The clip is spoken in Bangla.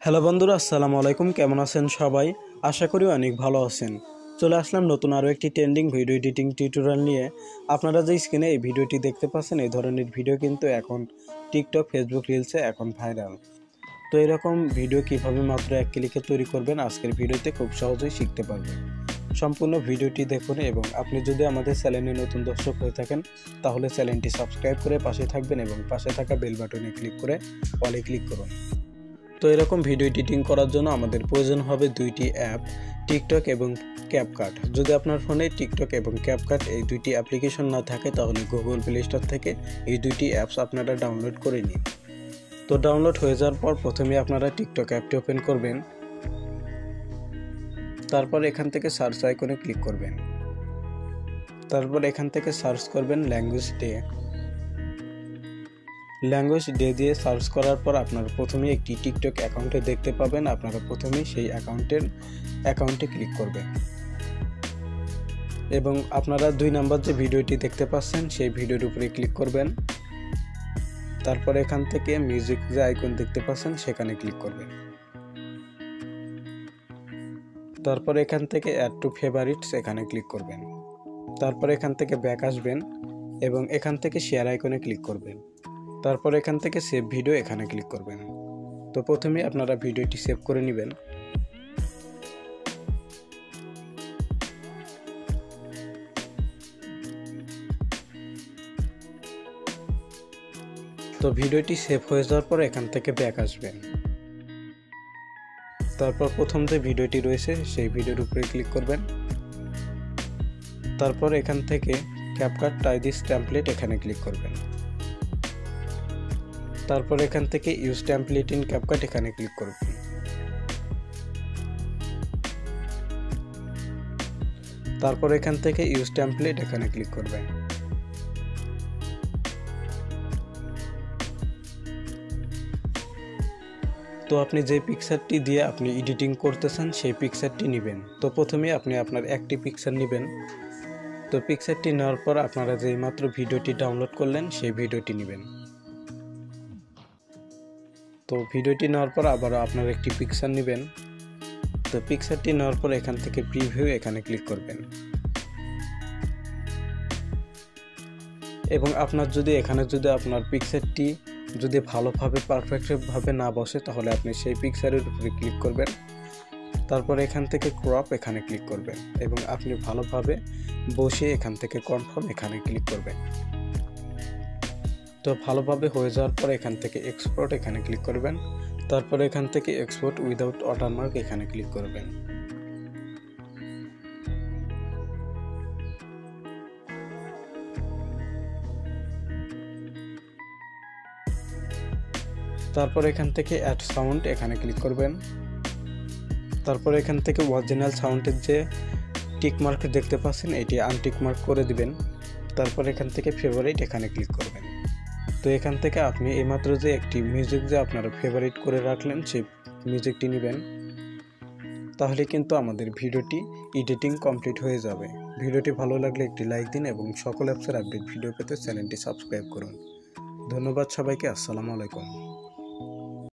হ্যালো বন্ধুরা, আসসালামু আলাইকুম। কেমন আছেন সবাই? আশা করি অনেক ভালো আছেন। চলে আসলাম নতুন আরও একটি ট্রেন্ডিং ভিডিও এডিটিং টিউটোরিয়াল নিয়ে। আপনারা যে স্ক্রিনে এই ভিডিওটি দেখতে পাচ্ছেন, এই ধরনের ভিডিও কিন্তু এখন টিকটক, ফেসবুক রিলসে এখন ভাইরাল। তো এরকম ভিডিও কিভাবে মাত্র এক ক্লিকে তৈরি করবেন আজকের ভিডিওতে খুব সহজেই শিখতে পারবেন। সম্পূর্ণ ভিডিওটি দেখুন এবং আপনি যদি আমাদের চ্যানেলে নতুন দর্শক হয়ে থাকেন তাহলে চ্যানেলটি সাবস্ক্রাইব করে পাশে থাকবেন এবং পাশে থাকা বেল বাটনে ক্লিক করে অলে ক্লিক করুন। তো এরকম ভিডিও এডিটিং করার জন্য আমাদের প্রয়োজন হবে দুইটি অ্যাপ, টিকটক এবং ক্যাপকাট। যদি আপনার ফোনে টিকটক এবং ক্যাপকাট এই দুইটি অ্যাপ্লিকেশন না থাকে তাহলে গুগল প্লে স্টোর থেকে এই দুইটি অ্যাপস আপনারা ডাউনলোড করে নিন। তো ডাউনলোড হয়ে যাওয়ার পর প্রথমে আপনারা টিকটক অ্যাপটি ওপেন করবেন। তারপর এখান থেকে সার্চ আইকনে ক্লিক করবেন। তারপর এখান থেকে সার্চ করবেন ল্যাঙ্গুয়েজ ডে দিয়ে সার্চ করার পর আপনারা প্রথমে একটি টিকটক অ্যাকাউন্টে দেখতে পাবেন। আপনারা প্রথমেই সেই অ্যাকাউন্টে ক্লিক করবেন এবং আপনারা 2 নাম্বার যে ভিডিওটি দেখতে পাচ্ছেন সেই ভিডিওর উপরে ক্লিক করবেন। তারপর এখান থেকে মিউজিক যে আইকন দেখতে পাচ্ছেন সেখানে ক্লিক করবেন। তারপর এখান থেকে অ্যাড টু ফেভারিটস এখানে ক্লিক করবেন। তারপর এখান থেকে ব্যাক আসবেন এবং এখান থেকে শেয়ার আইকনে ক্লিক করবেন। তারপর এখান থেকে সেভ ভিডিও এখানে ক্লিক করবেন। তো প্রথমে আপনারা ভিডিওটি সেভ করে নেবেন। তো ভিডিওটি সেভ হয়ে যাওয়ার পর এখান থেকে ব্যাক আসবেন। তারপর প্রথম যে ভিডিওটি রয়েছে সেই ভিডিওর উপরে ক্লিক করবেন। তারপর এখান থেকে ক্যাপকাট ট্রাই দিস টেমপ্লেট এখানে ক্লিক করবেন। তারপর এখান থেকে ইউজ টেমপ্লেট ইন ক্যাপকাট এখানে ক্লিক করবেন। তারপর এখান থেকে ইউজ টেমপ্লেট এখানে ক্লিক করবেন। তো আপনি যে পিকচারটি দিয়ে আপনি এডিটিং করতেছেন সেই পিকচারটি নেবেন। তো প্রথমে আপনি আপনার একটি পিকচার নেবেন। তো পিকচারটি নেওয়ার পর আপনারা যেই মাত্র ভিডিওটি ডাউনলোড করলেন সেই ভিডিওটি নেবেন। তো ভিডিওটি নেওয়ার পর আবারও আপনার একটি পিকচার নেবেন। তো পিকচারটি নেওয়ার পর এখান থেকে প্রিভিউ এখানে ক্লিক করবেন এবং আপনার আপনার পিকচারটি যদি ভালোভাবে পারফেক্টভাবে না বসে তাহলে আপনি সেই পিকচারের উপরে ক্লিক করবেন। তারপর এখান থেকে ক্রপ এখানে ক্লিক করবেন এবং আপনি ভালোভাবে বসে এখান থেকে কনফার্ম এখানে ক্লিক করবেন। তো ভালোভাবে হয়ে যাওয়ার পর এখান থেকে এক্সপোর্ট এখানে ক্লিক করবেন। তারপর এখান থেকে এক্সপোর্ট উইদাউট ওয়াটারমার্ক এখানে ক্লিক করবেন। তারপর এখান থেকে অ্যাড সাউন্ড এখানে ক্লিক করবেন। তারপর এখান থেকে অরিজিনাল সাউন্ডের যে টিক মার্ক দেখতে পাচ্ছেন এটি আনটিক মার্ক করে দিবেন। তারপর এখান থেকে ফেভারিট এখানে ক্লিক করবেন। তো এখান থেকে আপনি এইমাত্র যে একটি মিউজিক যে আপনারা ফেভারিট করে রাখলেন সেই মিউজিকটি নেবেন। তাহলে কিন্তু আমাদের ভিডিওটি এডিটিং কমপ্লিট হয়ে যাবে। ভিডিওটি ভালো লাগলে একটি লাইক দিন এবং সকল অ্যাপসের আপডেট ভিডিও পেতে চ্যানেলটি সাবস্ক্রাইব করুন। ধন্যবাদ সবাইকে। আসসালামু আলাইকুম।